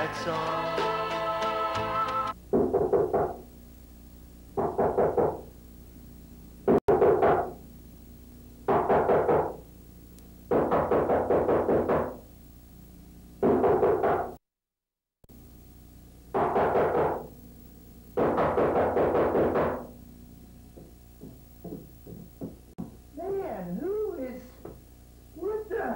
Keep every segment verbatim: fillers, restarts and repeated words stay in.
sad song. Man, who is... What the...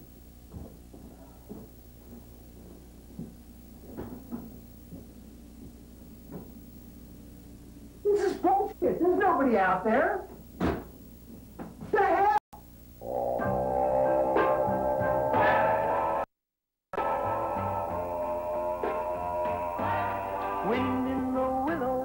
This is bullshit. There's nobody out there. The hell? Wind in the willow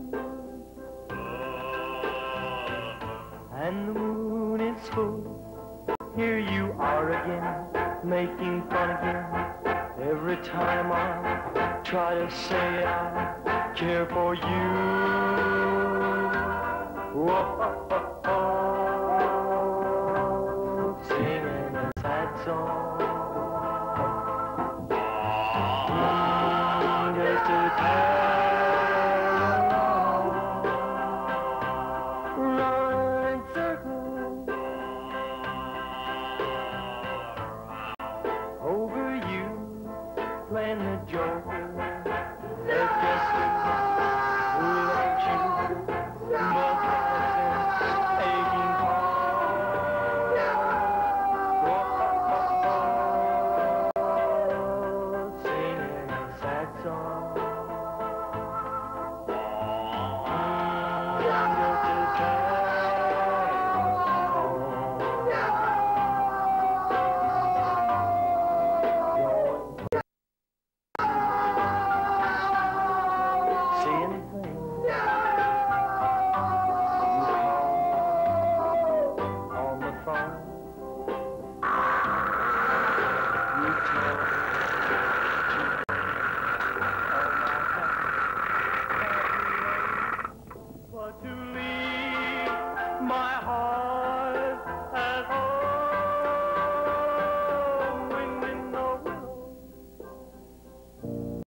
and the moon is full. Here you are again, making fun again. Every time I try to say I care for you. Whoa, oh, oh, oh, singing a sad song. Mm, just to tag along, run circles over you, playing the joke.